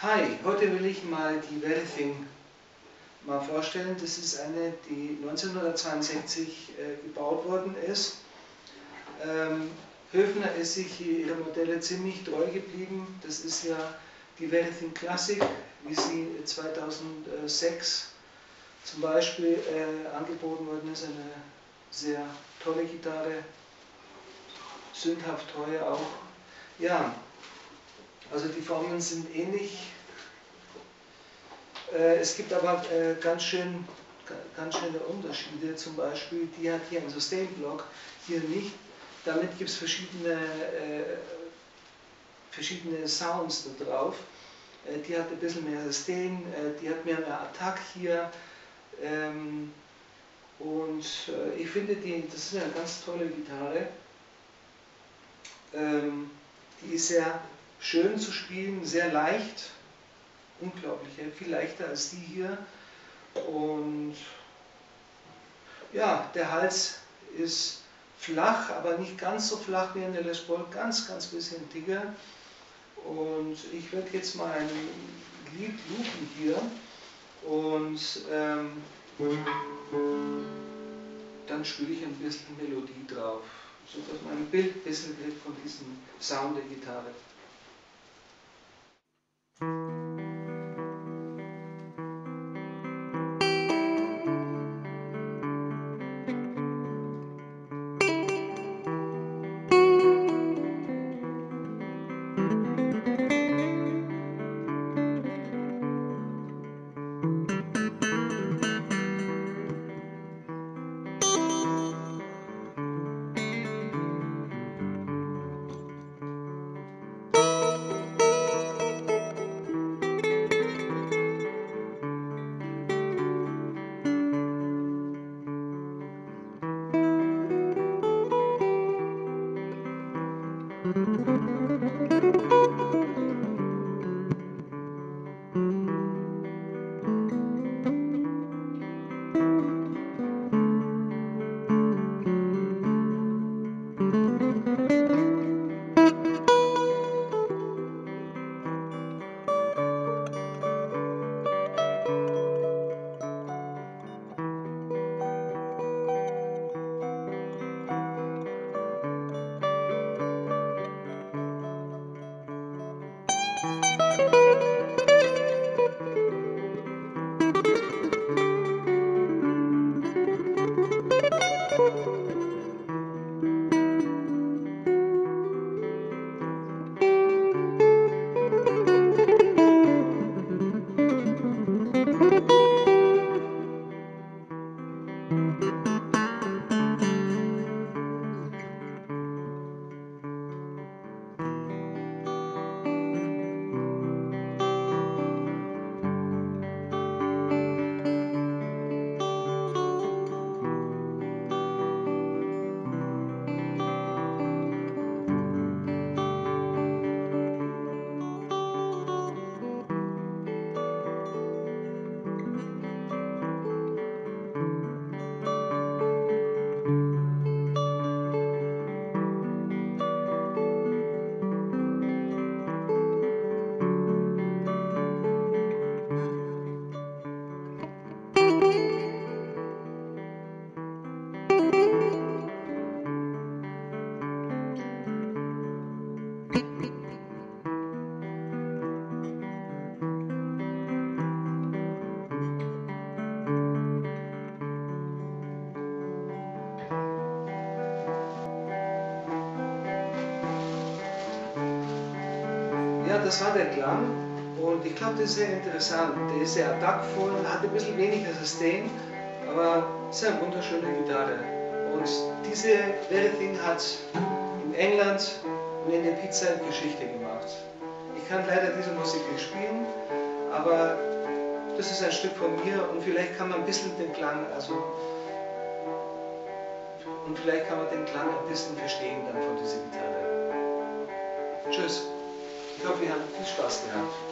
Hi, heute will ich mal die Very-Thing mal vorstellen. Das ist eine, die 1962 gebaut worden ist. Höfner ist sich ihrer Modelle ziemlich treu geblieben. Das ist ja die Very-Thing Classic, wie sie 2006 zum Beispiel angeboten worden ist. Eine sehr tolle Gitarre, sündhaft teuer auch. Ja, also die Formen sind ähnlich. Es gibt aber ganz schöne Unterschiede. Zum Beispiel, die hat hier einen Sustain-Block, hier nicht. Damit gibt es verschiedene Sounds da drauf. Die hat ein bisschen mehr Sustain, die hat mehr Attack hier. Und ich finde, das ist eine ganz tolle Gitarre. Die ist sehr schön zu spielen, sehr leicht, unglaublich, viel leichter als die hier. Und ja, der Hals ist flach, aber nicht ganz so flach wie in der Les Paul, ganz bisschen dicker. Und ich werde jetzt mal ein Lied loopen hier und dann spiele ich ein bisschen Melodie drauf, sodass man ein Bild ein bisschen kriegt von diesem Sound der Gitarre. Ja, das war der Klang und ich glaube, das ist sehr interessant. Der ist sehr attackvoll, hat ein bisschen weniger Sustain, aber ist eine wunderschöne Gitarre. Und diese Very-Thing hat in England und in der Pizza Geschichte gemacht. Ich kann leider diese Musik nicht spielen, aber das ist ein Stück von mir und vielleicht kann man ein bisschen den Klang, vielleicht kann man den Klang ein bisschen verstehen dann von dieser Gitarre. Tschüss. Ich hoffe, ihr habt viel Spaß gehabt.